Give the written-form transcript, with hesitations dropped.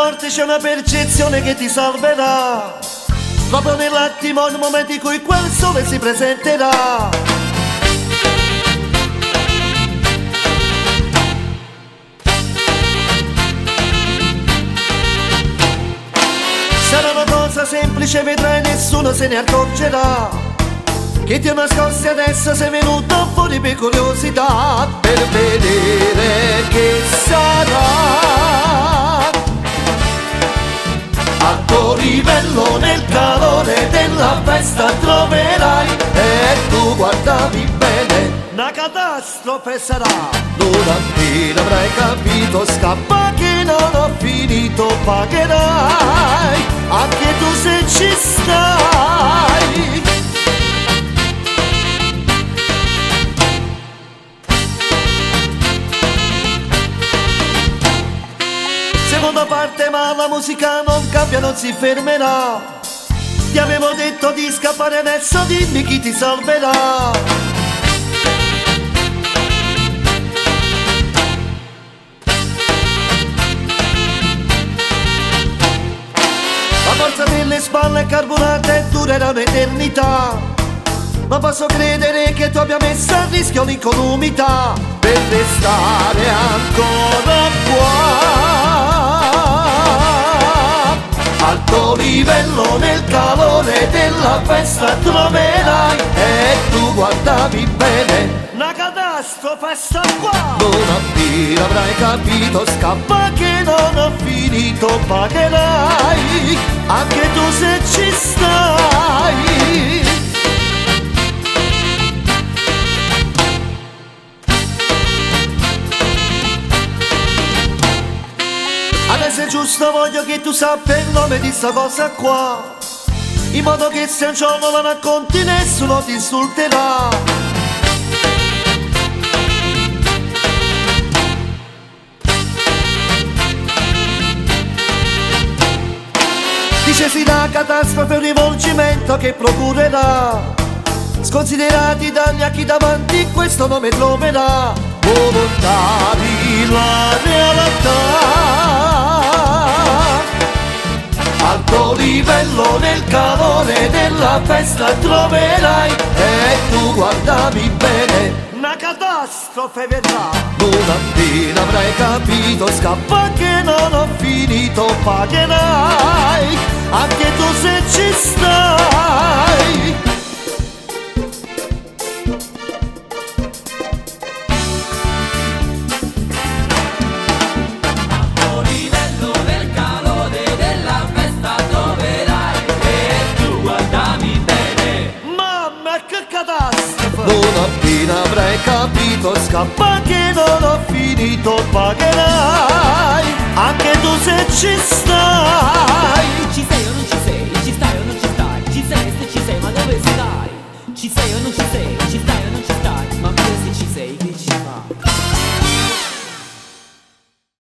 morte c'è una percezione che ti salverà, proprio nell'attimo, nel momento in cui quel sole si presenterà. Sarà una cosa semplice, vedrai, nessuno se ne accorgerà, che ti ho nascosti adesso, sei venuto fuori per curiosità, per vedere che sarà. Al tuo livello, nel calore della festa troverai, e tu guardami bene, una catastrofe sarà. Non appena avrai capito, scappa che non ho finito, pagherai, anche tu se ci stai. Seconda parte, ma la musica non cambia, non si fermerà. Ti avevo detto di scappare, adesso dimmi chi ti salverà. La forza delle spalle è carburata e durerà un'eternità, ma posso credere che tu abbia messo a rischio l'incolumità per restare ancora qua. Al tuo livello, nel calore della festa troverai, e tu guardami bene, una catastrofe sta qua. Non appena avrai capito, scappa che non ho finito, pagherai, anche tu se ci stai. Adesso è giusto, voglio che tu sappia il nome di sta cosa qua, in modo che se un giorno la racconti nessuno ti insulterà. Dice sì, la catastrofe è un rivolgimento che procurerà, sconsiderati dagli occhi davanti questo nome troverà, volontari la realtà. Al tuo livello, nel calore della festa troverai, e tu guardami bene, una catastrofe verrà. Non appena avrai capito, scappa che non ho finito, pagherai, anche tu se ci stai. Non appena avrai capito, scappa che non ho finito, pagherai, anche tu se ci stai. Ci sei o non ci sei?